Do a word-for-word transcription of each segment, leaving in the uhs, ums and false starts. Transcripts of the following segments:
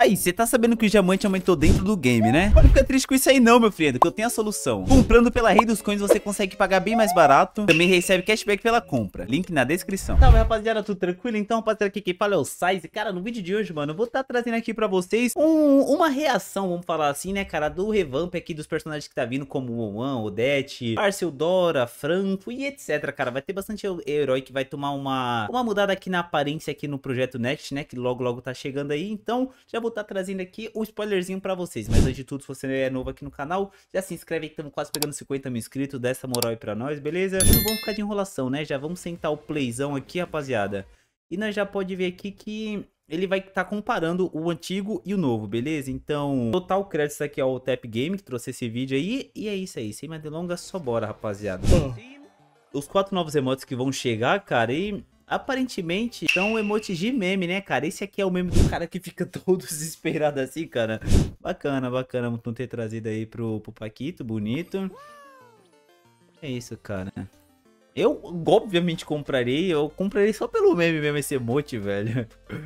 Aí, você tá sabendo que o diamante aumentou dentro do game, né? Não fica triste com isso aí não, meu filho, que eu tenho a solução. Comprando pela Rei dos Coins, você consegue pagar bem mais barato. Também recebe cashback pela compra. Link na descrição. Salve, rapaziada, tudo tranquilo? Então, rapaziada, aqui quem fala é o Sais. Cara, no vídeo de hoje, mano, eu vou estar tá trazendo aqui pra vocês um, uma reação, vamos falar assim, né, cara, do revamp aqui dos personagens que tá vindo, como o One, Odette, Arcel, Dora, Franco e etc, cara. Vai ter bastante herói que vai tomar uma, uma mudada aqui na aparência aqui no Projeto Next, né, que logo, logo tá chegando aí. Então, já vou estar tá trazendo aqui o um spoilerzinho pra vocês. Mas antes de tudo, se você é novo aqui no canal, já se inscreve aí que estamos quase pegando cinquenta mil inscritos. Dá essa moral aí pra nós, beleza? E não vamos ficar de enrolação, né? Já vamos sentar o playzão aqui, rapaziada. E nós já pode ver aqui que ele vai estar tá comparando o antigo e o novo, beleza? Então, total crédito aqui ao Tap Game, que trouxe esse vídeo aí. E é isso aí, sem mais delongas, só bora, rapaziada. Os quatro novos emotes que vão chegar, cara, e aparentemente são emotes de meme, né, cara? Esse aqui é o meme do cara que fica todo desesperado assim, cara. Bacana, bacana, não ter trazido aí pro, pro Paquito, bonito. É isso, cara. Eu, obviamente, comprarei. Eu comprarei só pelo meme mesmo, esse emote, velho.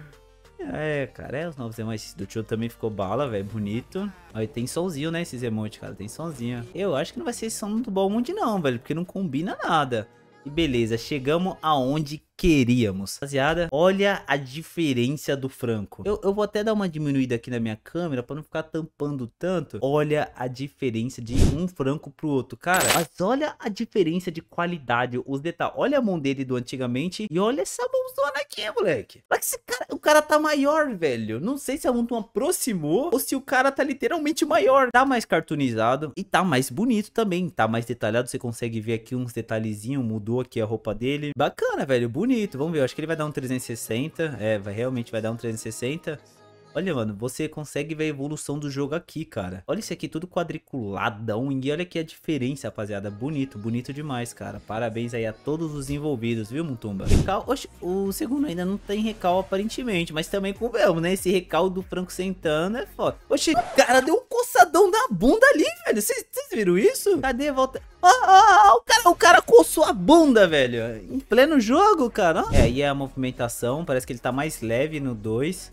É, cara, é, os novos emotes do Tio também ficou bala, velho, bonito. Aí tem sonzinho, né, esses emotes, cara, tem sonzinho. Eu acho que não vai ser som do Balmond não, velho, porque não combina nada. E beleza, chegamos aonde queríamos. Rapaziada, olha a diferença do Franco. Eu, eu vou até dar uma diminuída aqui na minha câmera pra não ficar tampando tanto. Olha a diferença de um Franco pro outro, cara. Mas olha a diferença de qualidade, os detalhes. Olha a mão dele do antigamente e olha essa mãozona aqui, moleque. Olha que esse cara, o cara tá maior, velho. Não sei se a mão aproximou ou se o cara tá literalmente maior. Tá mais cartoonizado e tá mais bonito também. Tá mais detalhado, você consegue ver aqui uns detalhezinhos. Mudou aqui a roupa dele. Bacana, velho, bonito. Bonito, vamos ver, eu acho que ele vai dar um trezentos e sessenta, é, vai, realmente vai dar um trezentos e sessenta. Olha, mano, você consegue ver a evolução do jogo aqui, cara. Olha isso aqui, tudo quadriculadão, e olha aqui a diferença, rapaziada, bonito, bonito demais, cara. Parabéns aí a todos os envolvidos, viu, Mutumba? Recal, oxe, o segundo ainda não tem recal aparentemente, mas também convenhamos, né, esse recal do Franco Santana é foda. Oxe, cara, deu um coçadão na bunda ali, velho, vocês viram isso? Cadê a volta? Ah, ah, o cara, o cara coçou a bunda, velho, em pleno jogo, cara. É, aí é a movimentação, parece que ele tá mais leve no dois.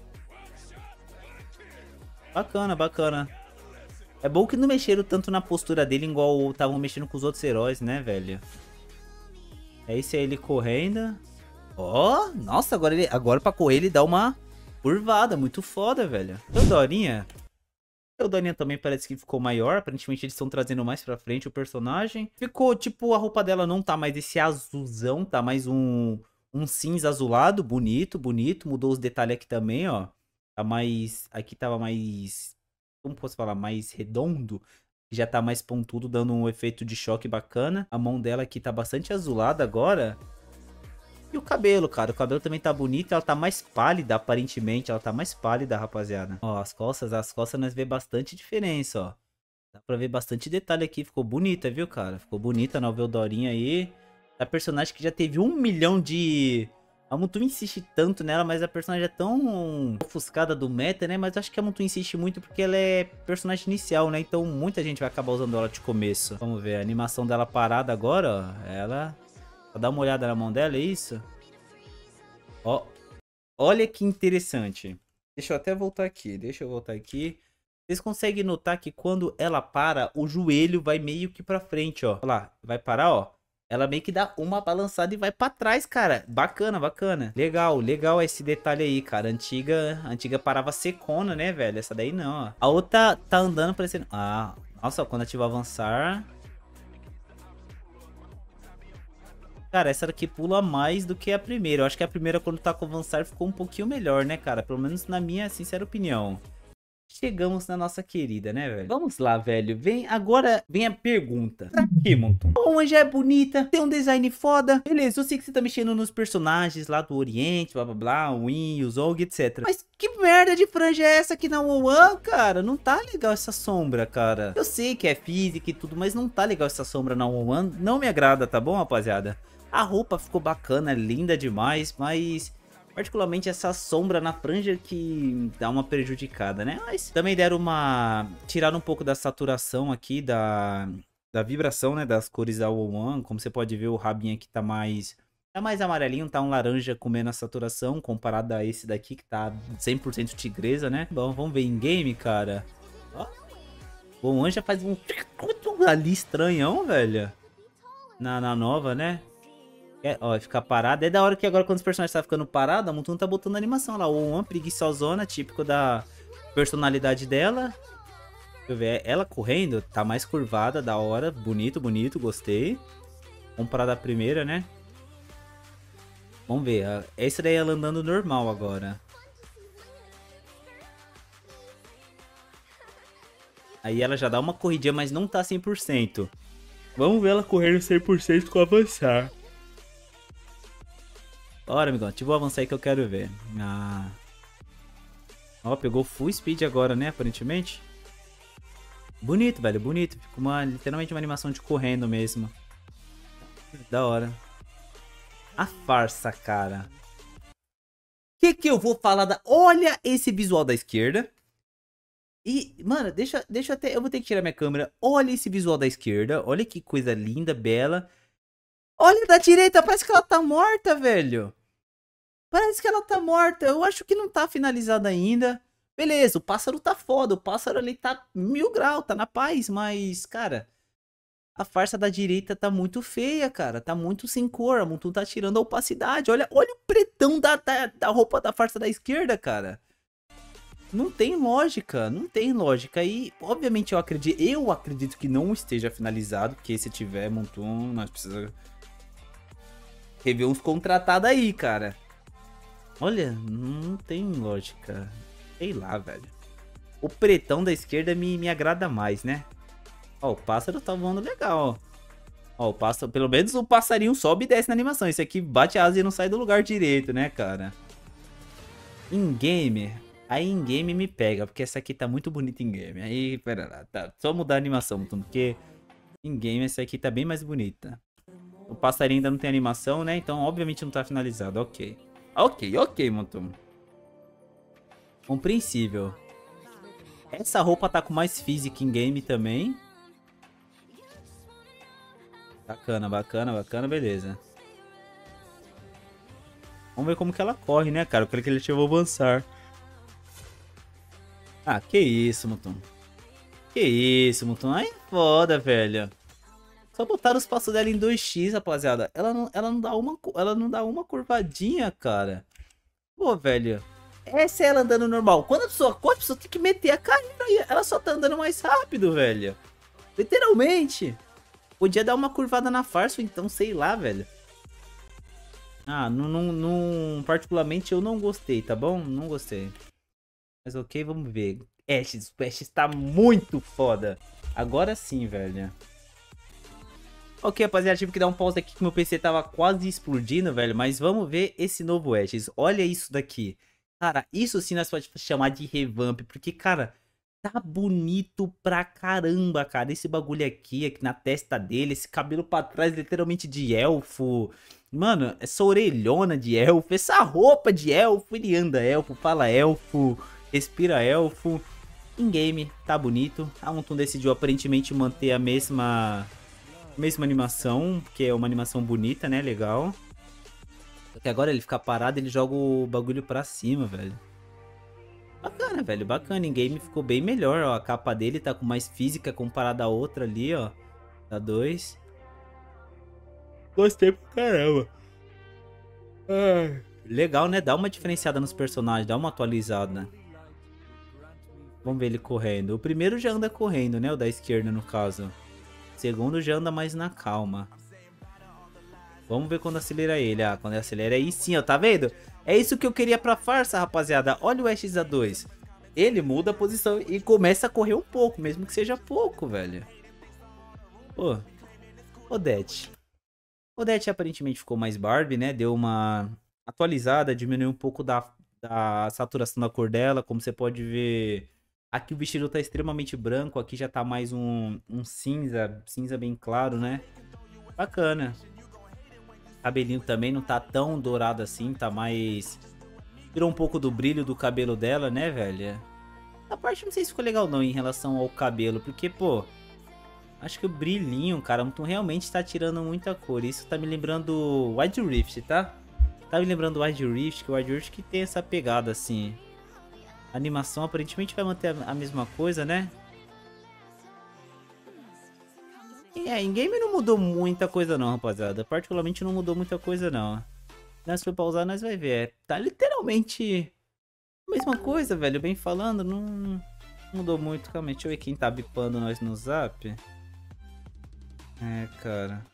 Bacana, bacana. É bom que não mexeram tanto na postura dele igual estavam mexendo com os outros heróis, né, velho? É esse aí ele correndo. Ó, oh, nossa, agora, ele, agora pra correr ele dá uma curvada, muito foda, velho. O Dorinha. O Dorinha também parece que ficou maior. Aparentemente eles estão trazendo mais pra frente o personagem. Ficou, tipo, a roupa dela não tá mais esse azulzão, tá mais um, um cinza azulado, bonito, bonito. Mudou os detalhes aqui também, ó. Tá mais... Aqui tava mais... Como posso falar? Mais redondo. Já tá mais pontudo, dando um efeito de choque bacana. A mão dela aqui tá bastante azulada agora. E o cabelo, cara. O cabelo também tá bonito. Ela tá mais pálida, aparentemente. Ela tá mais pálida, rapaziada. Ó, as costas. As costas nós vê bastante diferença, ó. Dá pra ver bastante detalhe aqui. Ficou bonita, viu, cara? Ficou bonita a nova Eldorinha aí. A personagem que já teve um milhão de... A Mutum insiste tanto nela, mas a personagem é tão ofuscada do meta, né? Mas acho que a Mutum insiste muito porque ela é personagem inicial, né? Então muita gente vai acabar usando ela de começo. Vamos ver, a animação dela parada agora, ó. Ela... Vou dar uma olhada na mão dela, é isso? Ó, olha que interessante. Deixa eu até voltar aqui, deixa eu voltar aqui. Vocês conseguem notar que quando ela para, o joelho vai meio que pra frente, ó. Olha lá, vai parar, ó. Ela meio que dá uma balançada e vai pra trás, cara. Bacana, bacana. Legal, legal esse detalhe aí, cara. Antiga, antiga parava secona, né, velho? Essa daí não, ó. A outra tá andando parecendo... Ah, nossa, quando ativar avançar... Cara, essa daqui pula mais do que a primeira. Eu acho que a primeira, quando tá com avançar, ficou um pouquinho melhor, né, cara? Pelo menos na minha sincera opinião. Chegamos na nossa querida, né, velho? Vamos lá, velho. Vem, agora vem a pergunta. Pra que, Monton? Bom, já é bonita, tem um design foda. Beleza, eu sei que você tá mexendo nos personagens lá do Oriente, blá, blá, blá, o Win, o Zog, etcétera. Mas que merda de franja é essa aqui na One, cara? Não tá legal essa sombra, cara. Eu sei que é física e tudo, mas não tá legal essa sombra na One. Não me agrada, tá bom, rapaziada? A roupa ficou bacana, linda demais, mas... particularmente essa sombra na franja que dá uma prejudicada, né? Mas também deram uma... tiraram um pouco da saturação aqui, da, da vibração, né? Das cores da One. Como você pode ver, o rabinho aqui tá mais Tá mais amarelinho, tá um laranja com menos saturação comparado a esse daqui que tá cem por cento tigresa, né? Bom, vamos ver em game, cara. Ó. Bom, o Anja faz um ali estranhão, velho. Na, na nova, né? É, ó, ficar parado. É da hora que agora quando os personagens tá ficando parados, a Montun tá botando animação lá. O One preguiçosona, típico da personalidade dela. Deixa eu ver, ela correndo, tá mais curvada, da hora. Bonito, bonito, gostei. Comparado à primeira, né? Vamos ver, essa daí ela andando normal agora. Aí ela já dá uma corridinha, mas não tá cem por cento. Vamos ver ela correndo cem por cento com avançar. Bora, amigão, ativa o avançar aí que eu quero ver. Ah. Ó, pegou full speed agora, né, aparentemente. Bonito, velho, bonito. Ficou uma, literalmente uma animação de correndo mesmo. Da hora. A farsa, cara. O que que eu vou falar da... Olha esse visual da esquerda. E, mano, deixa, deixa até... Eu vou ter que tirar minha câmera. Olha esse visual da esquerda. Olha que coisa linda, bela. Olha da direita. Parece que ela tá morta, velho. Parece que ela tá morta. Eu acho que não tá finalizada ainda. Beleza, o pássaro tá foda. O pássaro ali tá mil grau, tá na paz. Mas, cara... A farsa da direita tá muito feia, cara. Tá muito sem cor. A Montun tá tirando a opacidade. Olha, olha o pretão da, da, da roupa da farsa da esquerda, cara. Não tem lógica. Não tem lógica. E, obviamente, eu acredito, eu acredito que não esteja finalizado. Porque se tiver, Montun, nós precisamos rever uns contratados aí, cara. Olha, não tem lógica. Sei lá, velho. O pretão da esquerda me, me agrada mais, né? Ó, o pássaro tá voando legal, ó. Ó, o pássaro, pelo menos o passarinho sobe e desce na animação. Esse aqui bate a asa e não sai do lugar direito, né, cara? Em game, aí em game me pega, porque essa aqui tá muito bonita em game. Aí, pera lá, tá, só mudar a animação, porque em game essa aqui tá bem mais bonita. O passarinho ainda não tem animação, né? Então, obviamente não tá finalizado, ok. Ok, ok, Montun. Compreensível. Essa roupa tá com mais física em game também. Bacana, bacana, bacana, beleza. Vamos ver como que ela corre, né, cara? Eu quero que ele ative o avançar. Ah, que isso, Montun. Que isso, Montun. Ai, foda, velho. Só botaram os passos dela em dois x, rapaziada. Ela não, ela não dá uma, ela não dá uma curvadinha, cara. Pô, velho. Essa é ela andando normal. Quando a pessoa corre, a pessoa tem que meter a carreira aí. Ela só tá andando mais rápido, velho. Literalmente. Podia dar uma curvada na farsa, então sei lá, velho. Ah, não, não, não, particularmente eu não gostei, tá bom? Não gostei. Mas ok, vamos ver. Ashes, o Ashes tá muito foda. Agora sim, velho. Ok, rapaziada, tive que dar um pause aqui que meu P C tava quase explodindo, velho. Mas vamos ver esse novo Ashes. Olha isso daqui. Cara, isso sim nós podemos chamar de revamp, porque, cara... Tá bonito pra caramba, cara. Esse bagulho aqui, aqui na testa dele. Esse cabelo pra trás, literalmente de elfo. Mano, essa orelhona de elfo. Essa roupa de elfo. Ele anda elfo, fala elfo, respira elfo. Em game, tá bonito. A Montun decidiu aparentemente manter a mesma, mesma animação, que é uma animação bonita, né? Legal. Só que agora ele fica parado, ele joga o bagulho pra cima, velho. Bacana, velho, bacana. Em game ficou bem melhor, ó. A capa dele tá com mais física comparada à outra ali, ó. Da dois. Gostei pra caramba. Ah, legal, né? Dá uma diferenciada nos personagens, dá uma atualizada. Vamos ver ele correndo. O primeiro já anda correndo, né? O da esquerda, no caso. O segundo já anda mais na calma. Vamos ver quando acelera ele. Ah, quando acelera aí sim, ó. Tá vendo? É isso que eu queria pra farsa, rapaziada. Olha o Ashes A dois. Ele muda a posição e começa a correr um pouco, mesmo que seja pouco, velho. Pô. Odete. Odete aparentemente ficou mais Barbie, né? Deu uma atualizada, diminuiu um pouco da, da saturação da cor dela. Como você pode ver, aqui o vestido tá extremamente branco. Aqui já tá mais um, um cinza, cinza bem claro, né? Bacana. Cabelinho também não tá tão dourado assim, tá mais... Tirou um pouco do brilho do cabelo dela, né, velho? A parte não sei se ficou legal não em relação ao cabelo, porque, pô... Acho que o brilhinho, cara, realmente tá tirando muita cor. Isso tá me lembrando Wild Rift, tá? Tá me lembrando Wild Rift, que o Wild Rift que tem essa pegada assim. A animação aparentemente vai manter a mesma coisa, né? E é, em game não mudou muita coisa não, rapaziada. Particularmente não mudou muita coisa não. Se for pausar, nós vai ver. É, tá literalmente a mesma coisa, velho. Bem falando, não mudou muito. Calma aí, deixa eu ver quem tá bipando nós no zap. É, cara.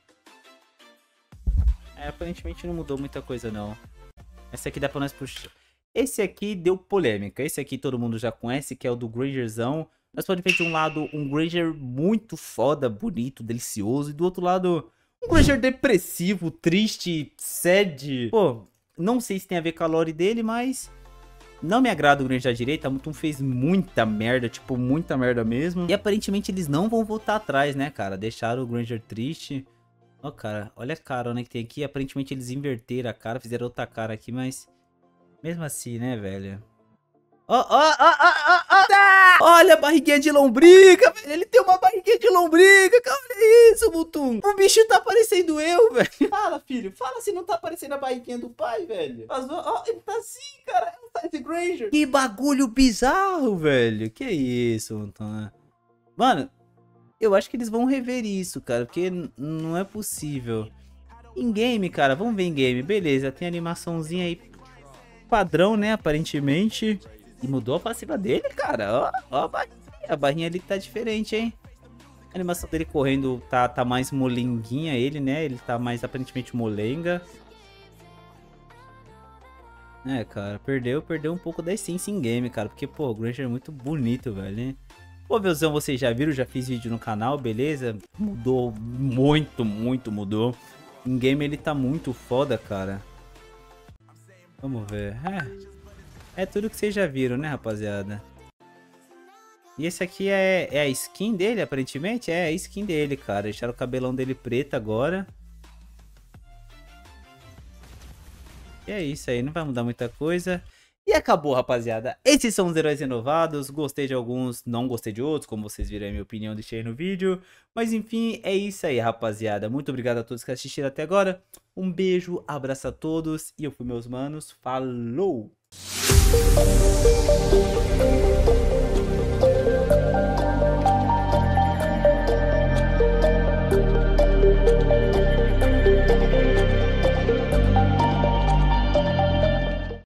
É, aparentemente não mudou muita coisa, não. Esse aqui dá pra nós puxar. Esse aqui deu polêmica. Esse aqui todo mundo já conhece, que é o do Grangerzão. Nós podemos ver de um lado um Granger muito foda, bonito, delicioso. E do outro lado, um Granger depressivo, triste, sad. Pô, não sei se tem a ver com a lore dele, mas... não me agrada o Granger da direita. A Mutum fez muita merda, tipo, muita merda mesmo. E aparentemente eles não vão voltar atrás, né, cara? Deixaram o Granger triste. Ó, cara, olha a cara, né, que tem aqui. Aparentemente eles inverteram a cara, fizeram outra cara aqui, mas... mesmo assim, né, velho? Ó, ó, ó, ó, ó, ó! Olha a barriguinha de lombriga, velho. Ele tem uma barriguinha de lombriga. Olha isso, Mutum. O bicho tá parecendo eu, velho. Fala, filho. Fala se não tá parecendo a barriguinha do pai, velho. Mas, ó, ele tá assim, cara. É um Side Granger. Que bagulho bizarro, velho. Que isso, Mutum. Mano, eu acho que eles vão rever isso, cara. Porque não é possível. Em game, cara. Vamos ver em game. Beleza, tem animaçãozinha aí. Padrão, né, aparentemente. E mudou a passiva dele, cara. Ó, ó a barrinha. A barrinha ali tá diferente, hein. A animação dele correndo tá, tá mais molenguinha, ele, né. Ele tá mais aparentemente molenga. É, cara, perdeu, perdeu um pouco da essência em game, cara. Porque, pô, o Granger é muito bonito, velho, hein. Pô, Velzão, vocês já viram, já fiz vídeo no canal, beleza? Mudou muito, muito mudou. Em game ele tá muito foda, cara. Vamos ver. É. É tudo que vocês já viram, né, rapaziada? E esse aqui é, é a skin dele, aparentemente? É a skin dele, cara. Deixaram o cabelão dele preto agora. E é isso aí, não vai mudar muita coisa. E acabou, rapaziada. Esses são os heróis renovados. Gostei de alguns, não gostei de outros. Como vocês viram a minha opinião, deixei aí no vídeo. Mas enfim, é isso aí, rapaziada. Muito obrigado a todos que assistiram até agora. Um beijo, abraço a todos. E eu fui, meus manos. Falou!